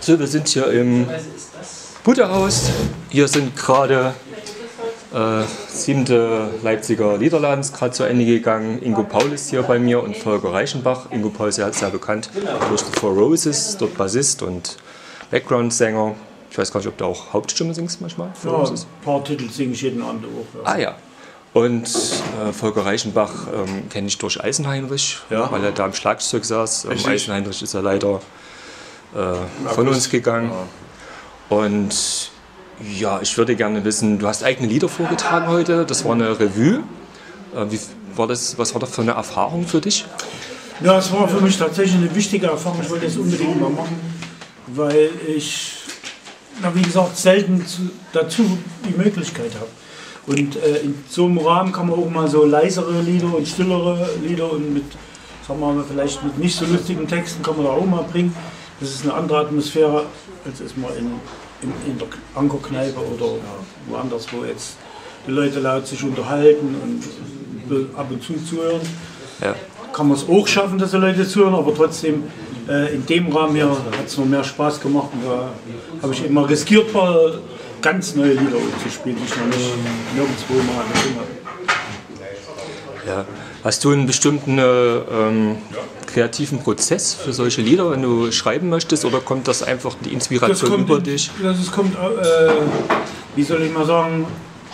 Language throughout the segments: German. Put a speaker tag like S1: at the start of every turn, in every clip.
S1: So, wir sind hier im Buttehaus. Hier sind gerade 7. Leipziger Liederlands gerade zu Ende gegangen. Ingo Paul ist hier bei mir und Volker Reichenbach. Ingo Paul ist ja sehr bekannt durch The Four Roses, dort Bassist und Background-Sänger. Ich weiß gar nicht, ob du auch Hauptstimme singst manchmal.
S2: Ja, ein paar Titel singe ich jeden Abend auch. Ja.
S1: Ah ja. Und Volker Reichenbach kenne ich durch Eisenheinrich,
S2: ja,
S1: weil er da im Schlagzeug saß. Eisenheinrich ist ja leider von uns gegangen. Ja. Und ja, ich würde gerne wissen, du hast eigene Lieder vorgetragen heute, das war eine Revue. Was war das für eine Erfahrung für dich?
S2: Ja, es war für mich tatsächlich eine wichtige Erfahrung, ich wollte das unbedingt mal machen, weil ich, wie gesagt, selten dazu die Möglichkeit habe. Und in so einem Rahmen kann man auch mal so leisere Lieder und stillere Lieder und mit, sagen wir mal, vielleicht mit nicht so lustigen Texten kann man da auch mal bringen. Das ist eine andere Atmosphäre, als ist man in der Ankerkneipe oder woanders, wo jetzt die Leute laut sich unterhalten und ab und zu zuhören. Ja. Kann man es auch schaffen, dass die Leute zuhören, aber trotzdem in dem Rahmen hier hat es noch mehr Spaß gemacht. Und da habe ich immer riskiert, mal ganz neue Lieder zu spielen, die ich noch nicht nirgendwo mal gesungen habe.
S1: Ja. Hast du einen bestimmten kreativen Prozess für solche Lieder, wenn du schreiben möchtest, oder kommt das einfach die Inspiration über dich?
S2: Das kommt, wie soll ich mal sagen,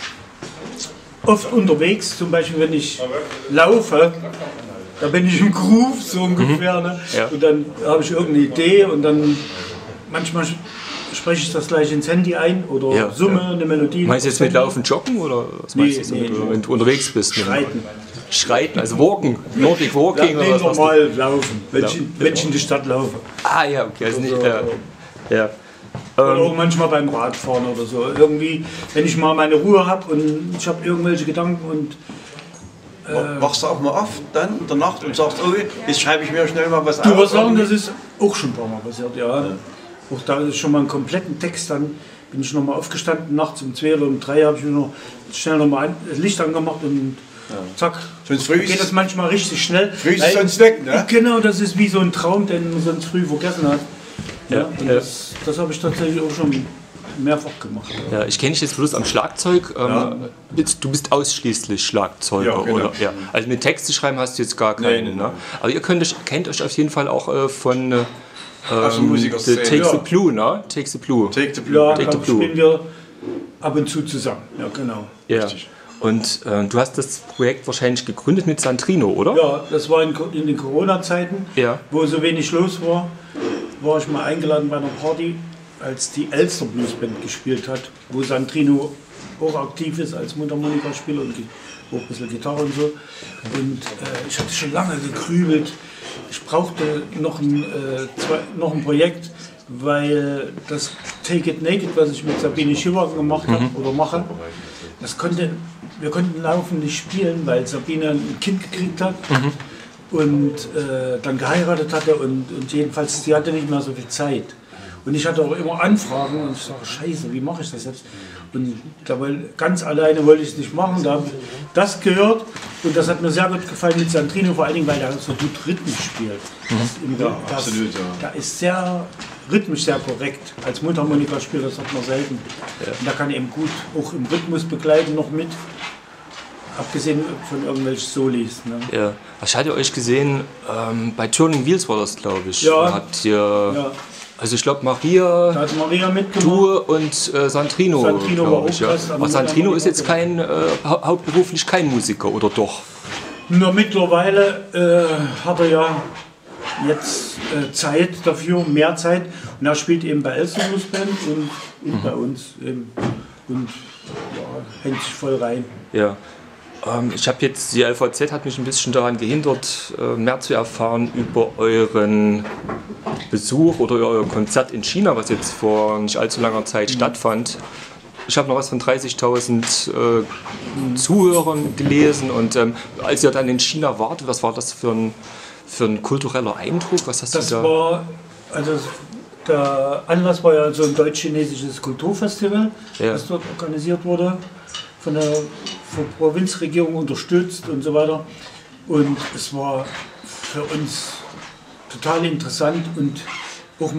S2: oft unterwegs, zum Beispiel wenn ich laufe, da bin ich im Groove, so ungefähr, ne? Ja. Und dann habe ich irgendeine Idee und dann manchmal spreche ich das gleich ins Handy ein oder summe eine Melodie.
S1: Meinst du jetzt mit Laufen, Joggen oder was meinst du, wenn du unterwegs bist? Schreiten, also walken, Nordic Walking
S2: oder was? Normal laufen, wenn ich in die Stadt laufe.
S1: Ah ja, okay, also nicht, ja.
S2: Oder auch manchmal beim Radfahren oder so. Irgendwie, wenn ich mal meine Ruhe habe und ich habe irgendwelche Gedanken und
S3: wachst du auch mal auf dann in der Nacht und sagst, oh, jetzt schreibe ich mir schnell mal was auf.
S2: Du wirst sagen, das ist auch schon ein paar Mal passiert, ja. Auch da ist schon mal einen kompletten Text, dann bin ich noch mal aufgestanden, nachts um 2 oder um 3 habe ich mir noch schnell noch mal das Licht angemacht und zack.
S3: Sonst früh
S2: geht das manchmal richtig schnell.
S3: Früh ist sonst weg, ne?
S2: Genau, das ist wie so ein Traum, den man sonst früh vergessen hat. Ja, und das habe ich tatsächlich auch schon mehrfach gemacht.
S1: Ja, ich kenne dich jetzt bloß am Schlagzeug. Du bist ausschließlich Schlagzeuger, ja, genau. Oder? Ja. Also mit Texte schreiben hast du jetzt gar keinen. Ne? Aber ihr kennt euch auf jeden Fall auch von Take the Blue, ne? Take the Blue.
S2: Take the Blue. Ja, da spielen wir ab und zu zusammen. Ja, genau.
S1: Ja. Richtig. Und du hast das Projekt wahrscheinlich gegründet mit Santrino, oder?
S2: Ja, das war in den Corona-Zeiten, wo so wenig los war. War ich mal eingeladen bei einer Party, als die Elster Blues Band gespielt hat, wo Santrino auch aktiv ist als Mundharmonikaspieler und auch ein bisschen Gitarre und so. Und ich hatte schon lange gegrübelt. Ich brauchte noch ein Projekt, weil das Take It Naked, was ich mit Sabine Schieber gemacht habe oder mache, wir konnten Laufen nicht spielen, weil Sabine ein Kind gekriegt hat und dann geheiratet hatte und jedenfalls, sie hatte nicht mehr so viel Zeit. Und ich hatte auch immer Anfragen und ich sage, scheiße, wie mache ich das jetzt? Und ganz alleine wollte ich es nicht machen, da habe ich das gehört und das hat mir sehr gut gefallen mit Santrino, vor allen Dingen, weil er so gut Rhythmus spielt.
S3: Absolut, ja.
S2: Da ist sehr rhythmisch sehr korrekt. Als Mundharmonikaspieler, das hat man selten. Ja. Und da kann eben gut auch im Rhythmus begleiten noch mit. Abgesehen von irgendwelchen Solis. Ne?
S1: Ja. Ich hatte euch gesehen, bei Turning Wheels war das, glaube ich.
S2: Ja.
S1: Also ich glaube Maria,
S2: da hat Maria mitgemacht.
S1: Du und Santrino
S2: war
S1: ich. Ja. Aber Santrino ist jetzt hauptberuflich kein Musiker, oder doch?
S2: Nur mittlerweile hat er ja jetzt Zeit dafür, mehr Zeit. Und er spielt eben bei Elster Blues Band und bei uns eben. Und hängt sich voll rein.
S1: Ja. Ich habe jetzt, die LVZ hat mich ein bisschen daran gehindert, mehr zu erfahren über euren Besuch oder euer Konzert in China, was jetzt vor nicht allzu langer Zeit stattfand. Ich habe noch was von 30.000 Zuhörern gelesen und als ihr dann in China wart, was war das für ein kultureller Eindruck? Was hast du da?
S2: Der Anlass war ja so ein deutsch-chinesisches Kulturfestival, das dort organisiert wurde, von der Provinzregierung unterstützt und so weiter. Und es war für uns total interessant und auch mal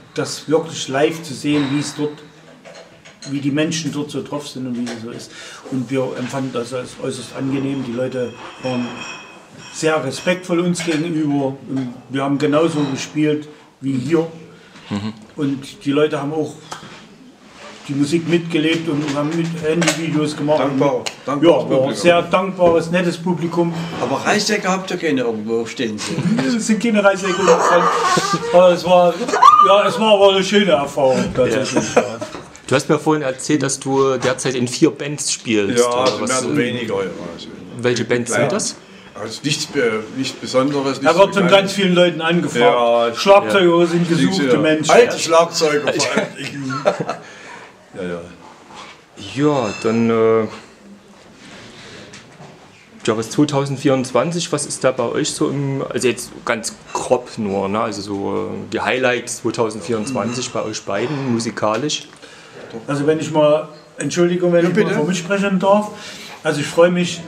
S2: das wirklich live zu sehen, wie die Menschen dort so drauf sind und wie es so ist. Und wir empfanden das als äußerst angenehm. Die Leute waren sehr respektvoll uns gegenüber und wir haben genauso gespielt wie hier. Und die Leute haben auch die Musik mitgelebt und haben mit Handyvideos gemacht.
S3: Dankbar
S2: ja, sehr dankbares, nettes Publikum.
S3: Aber Reissäcke habt ihr keine irgendwo stehen sehen?
S2: Es sind keine Reissäcke. Aber es war aber eine schöne Erfahrung tatsächlich. Ja.
S1: Du hast mir vorhin erzählt, dass du derzeit in 4 Bands spielst.
S3: Ja, also mehr oder weniger. Ja.
S1: Welche Bands sind das?
S3: Also nichts Besonderes.
S2: Er wird von ganz vielen Leuten angefragt. Ja, Schlagzeuger sind gesuchte Menschen.
S3: Alte Schlagzeuger vor allem.
S1: Ja, dann Jahres 2024, was ist da bei euch so also jetzt ganz grob nur, ne? Also so die Highlights 2024 bei euch beiden musikalisch?
S2: Also wenn ich mal, Entschuldigung, wenn ich mal für mich sprechen darf, also ich freue mich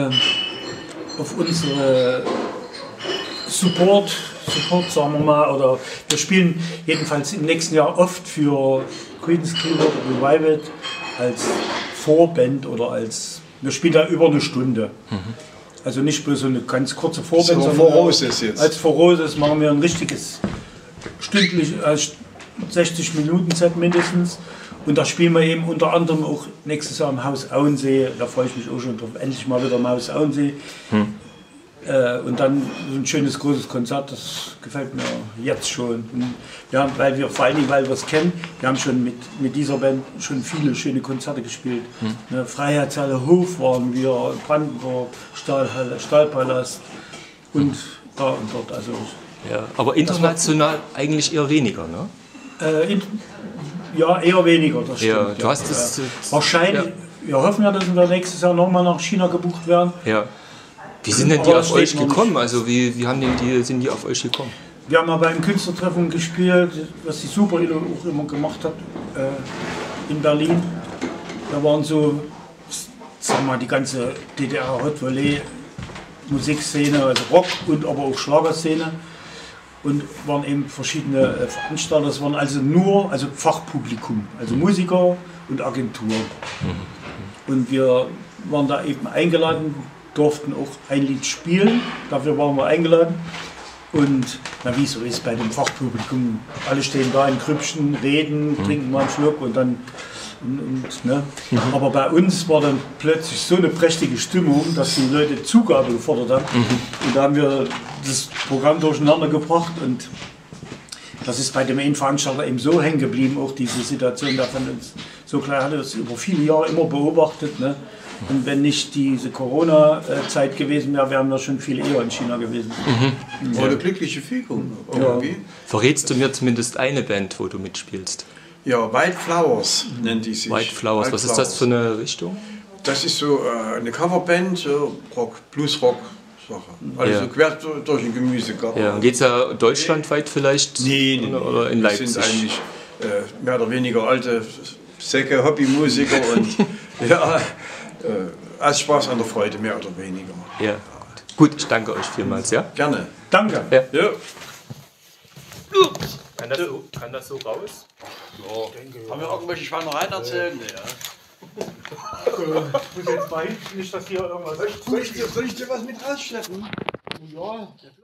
S2: auf unsere Support, sagen wir mal, oder wir spielen jedenfalls im nächsten Jahr oft für Creedence Clearwater Revival als Vorband oder wir spielen da über eine Stunde. Also nicht bloß so eine ganz kurze Vorband, sondern als Voroses machen wir ein richtiges stündlich 60-Minuten-Set mindestens. Und da spielen wir eben unter anderem auch nächstes Jahr im Haus Auensee. Da freue ich mich auch schon drauf. Endlich mal wieder im Haus Auensee. Und dann so ein schönes großes Konzert, das gefällt mir jetzt schon. Weil wir es kennen, wir haben schon mit dieser Band schon viele schöne Konzerte gespielt. Freiheitshalle Hof waren wir, Brandenburg, Stahlpalast und da und dort. Also,
S1: ja, aber international eigentlich eher weniger, ne?
S2: Ja, eher weniger, das stimmt.
S1: Ja, du hast es
S2: wahrscheinlich, wir hoffen ja, dass wir nächstes Jahr nochmal nach China gebucht werden.
S1: Ja. Wie sind denn die auf euch gekommen? Also wie sind die auf euch gekommen?
S2: Wir haben mal beim Künstlertreffen gespielt, was die Super auch immer gemacht hat, in Berlin. Da waren so, sagen wir mal, die ganze DDR Hot Volley Musikszene, also Rock und aber auch Schlagerszene. Und waren eben verschiedene Veranstalter, das waren also Fachpublikum, also Musiker und Agenturen. Und wir waren da eben eingeladen, durften auch ein Lied spielen, dafür waren wir eingeladen. Und wie es so ist bei dem Fachpublikum, alle stehen da in Krüppchen, reden, trinken mal einen Schluck und dann. Ne? Aber bei uns war dann plötzlich so eine prächtige Stimmung, dass die Leute Zugabe gefordert haben. Und da haben wir das Programm durcheinander gebracht und das ist bei dem einen Veranstalter eben so hängen geblieben, auch diese Situation, da von uns so klar hatte das über viele Jahre immer beobachtet. Ne? Und wenn nicht diese Corona-Zeit gewesen wäre, wären wir schon viel eher in China gewesen.
S3: War eine glückliche Fügung.
S2: Ja.
S1: Verrätst du mir zumindest eine Band, wo du mitspielst?
S3: Ja, White Flowers nennt die sich.
S1: White Flowers, was ist das für eine Richtung?
S3: Das ist so eine Coverband, so Rock, Blues-Rock-Sache. Also quer durch den Gemüsegarten.
S1: Ja, geht es ja deutschlandweit vielleicht?
S3: Nee.
S1: Oder in Leipzig?
S3: Das sind eigentlich mehr oder weniger alte Säcke, Hobbymusiker und ja, als Spaß an der Freude, mehr oder weniger.
S1: Ja. Gut, ich danke euch vielmals, ja?
S3: Gerne.
S2: Danke.
S1: Ja.
S3: Ja.
S1: Kann das so raus?
S3: Ja. Haben wir irgendwelche Schweinereien erzählen? Ja.
S2: Ich muss jetzt mal hin, nicht, dass hier irgendwas...
S3: Soll ich dir was mit rausschleppen?
S2: Ja.